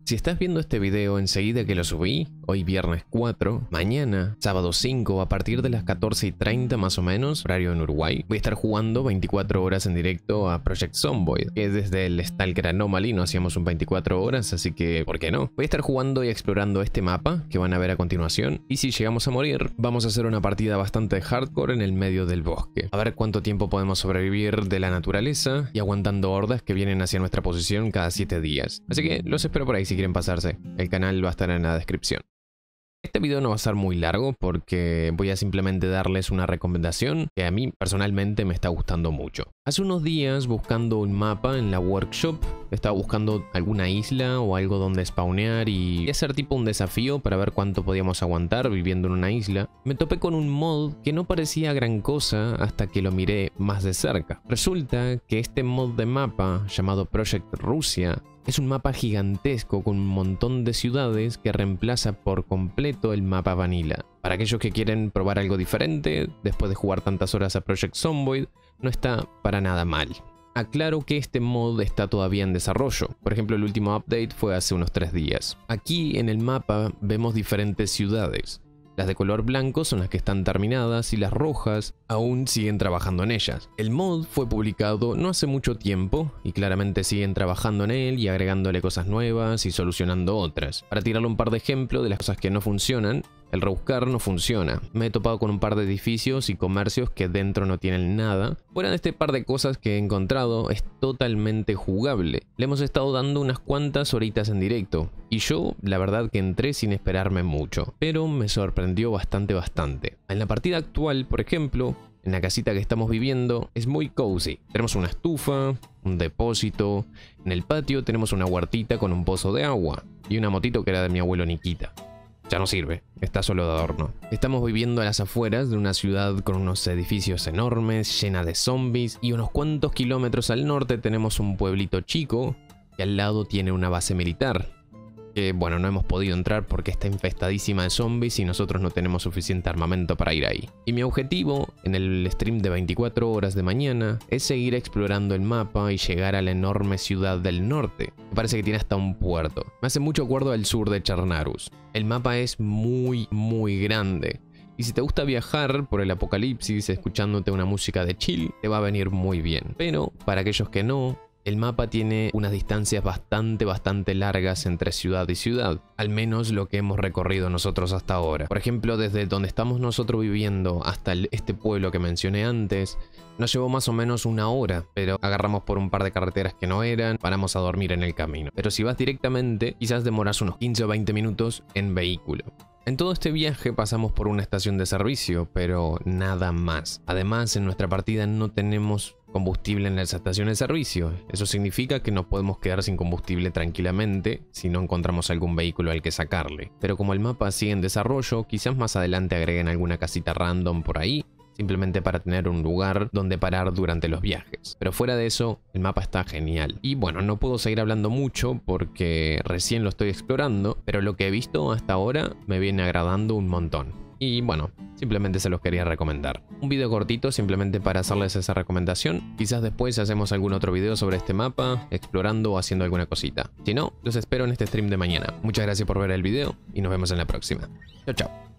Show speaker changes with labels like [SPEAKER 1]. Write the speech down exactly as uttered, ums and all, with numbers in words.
[SPEAKER 1] Si estás viendo este video enseguida que lo subí, hoy viernes cuatro, mañana, sábado cinco, a partir de las catorce y treinta más o menos, horario en Uruguay, voy a estar jugando veinticuatro horas en directo a Project Zomboid, que desde el Stalker Anomaly no hacíamos un veinticuatro horas, así que, ¿por qué no? Voy a estar jugando y explorando este mapa, que van a ver a continuación, y si llegamos a morir, vamos a hacer una partida bastante hardcore en el medio del bosque. A ver cuánto tiempo podemos sobrevivir de la naturaleza y aguantando hordas que vienen hacia nuestra posición cada siete días. Así que los espero por ahí si quieren pasarse. El canal va a estar en la descripción. Este video no va a ser muy largo porque voy a simplemente darles una recomendación que a mí personalmente me está gustando mucho. Hace unos días, buscando un mapa en la workshop, estaba buscando alguna isla o algo donde spawnear y hacer tipo un desafío para ver cuánto podíamos aguantar viviendo en una isla. Me topé con un mod que no parecía gran cosa hasta que lo miré más de cerca. Resulta que este mod de mapa llamado Project Rusia es un mapa gigantesco con un montón de ciudades que reemplaza por completo el mapa Vanilla. Para aquellos que quieren probar algo diferente, después de jugar tantas horas a Project Zomboid, no está para nada mal. Aclaro que este mod está todavía en desarrollo. Por ejemplo, el último update fue hace unos tres días. Aquí en el mapa vemos diferentes ciudades. Las de color blanco son las que están terminadas y las rojas aún siguen trabajando en ellas. El mod fue publicado no hace mucho tiempo y claramente siguen trabajando en él y agregándole cosas nuevas y solucionando otras. Para tirarle un par de ejemplos de las cosas que no funcionan, el rebuscar no funciona. Me he topado con un par de edificios y comercios que dentro no tienen nada. Fuera de este par de cosas que he encontrado, es totalmente jugable. Le hemos estado dando unas cuantas horitas en directo. Y yo, la verdad que entré sin esperarme mucho. Pero me sorprendió bastante bastante. En la partida actual, por ejemplo, en la casita que estamos viviendo, es muy cozy. Tenemos una estufa, un depósito. En el patio tenemos una huertita con un pozo de agua. Y una motito que era de mi abuelo Nikita. Ya no sirve, está solo de adorno. Estamos viviendo a las afueras de una ciudad con unos edificios enormes, llena de zombies, y unos cuantos kilómetros al norte tenemos un pueblito chico, que al lado tiene una base militar. Que bueno, no hemos podido entrar porque está infestadísima de zombies y nosotros no tenemos suficiente armamento para ir ahí. Y mi objetivo, en el stream de veinticuatro horas de mañana, es seguir explorando el mapa y llegar a la enorme ciudad del norte. Me parece que tiene hasta un puerto. Me hace mucho acuerdo al sur de Chernarus. El mapa es muy, muy grande. Y si te gusta viajar por el apocalipsis escuchándote una música de chill, te va a venir muy bien. Pero para aquellos que no, el mapa tiene unas distancias bastante, bastante largas entre ciudad y ciudad. Al menos lo que hemos recorrido nosotros hasta ahora. Por ejemplo, desde donde estamos nosotros viviendo hasta el, este pueblo que mencioné antes, nos llevó más o menos una hora, pero agarramos por un par de carreteras que no eran, paramos a dormir en el camino. Pero si vas directamente, quizás demoras unos quince o veinte minutos en vehículo. En todo este viaje pasamos por una estación de servicio, pero nada más. Además, en nuestra partida no tenemos combustible en esa estación de servicio. Eso significa que nos podemos quedar sin combustible tranquilamente si no encontramos algún vehículo al que sacarle. Pero como el mapa sigue en desarrollo, quizás más adelante agreguen alguna casita random por ahí, simplemente para tener un lugar donde parar durante los viajes. Pero fuera de eso, el mapa está genial. Y bueno, no puedo seguir hablando mucho porque recién lo estoy explorando, pero lo que he visto hasta ahora me viene agradando un montón. Y bueno, simplemente se los quería recomendar. Un video cortito simplemente para hacerles esa recomendación. Quizás después hacemos algún otro video sobre este mapa, explorando o haciendo alguna cosita. Si no, los espero en este stream de mañana. Muchas gracias por ver el video y nos vemos en la próxima. Chao, chao.